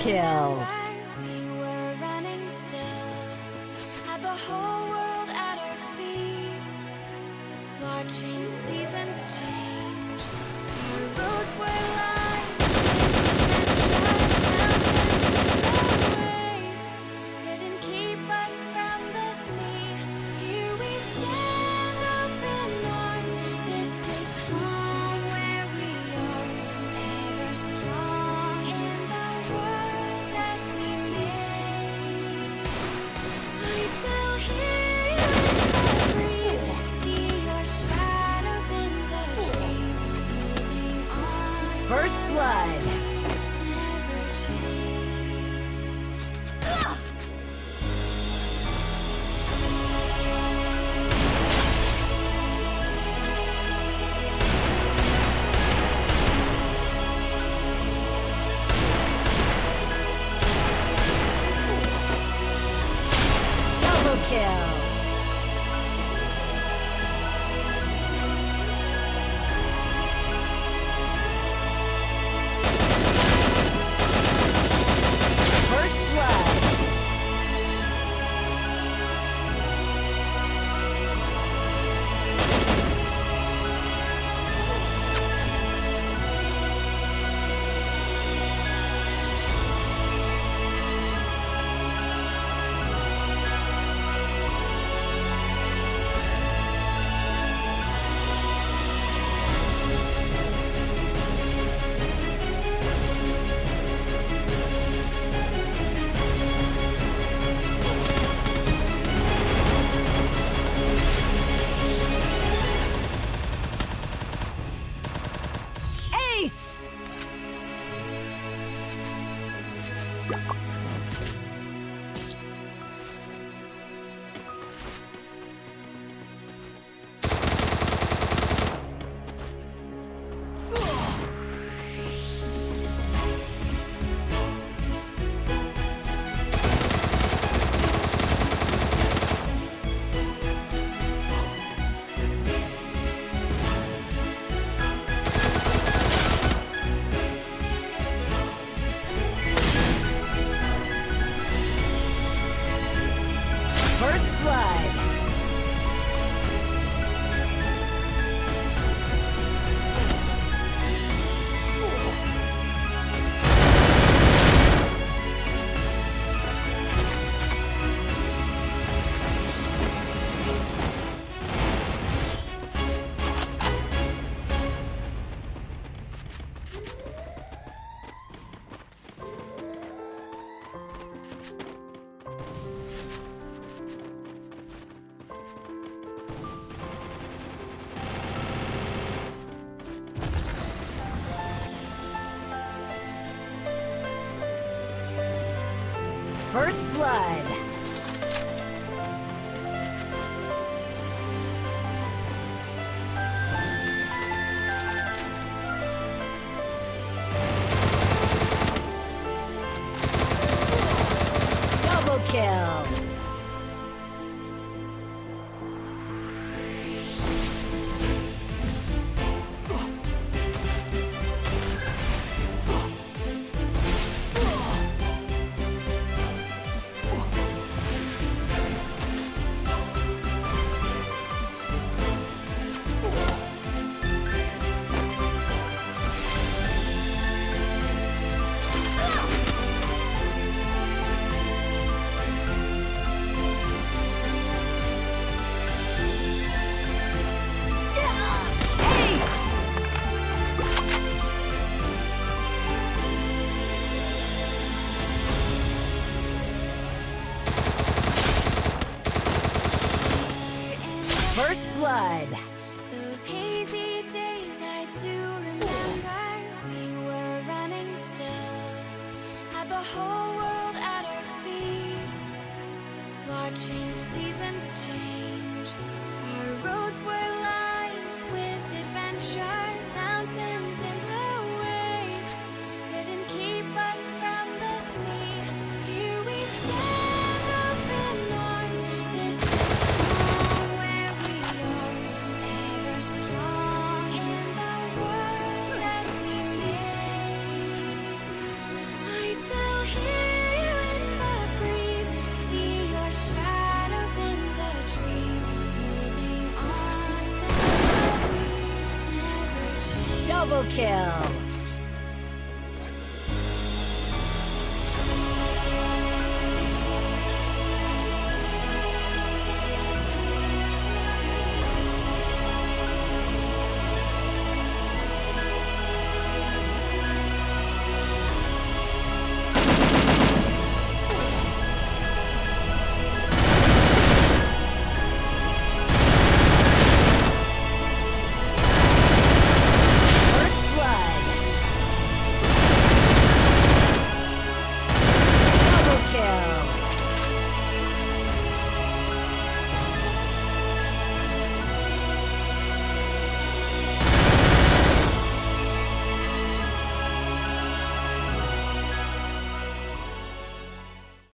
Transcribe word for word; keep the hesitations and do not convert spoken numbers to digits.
kill. We were running still, had the whole world at our feet, watching seasons change. Our roads were lined with adventure, mountains in the way, couldn't keep us from the sea. Here we stand, open arms. This is home where we are, ever strong in the world that we made. I still hear you in the breeze, see your shadows in the trees, holding on. First blood. Never change. Ugh! Double kill. First blood. Ace. First blood. First blood. Double kill. First blood. Those hazy days I do remember. We were running still, had the whole world at our feet, watching seasons change. Our roads were lined with adventure, mountains in the way, couldn't keep us from the sea. Here we stand, open arms. This is home where we are, Double kill.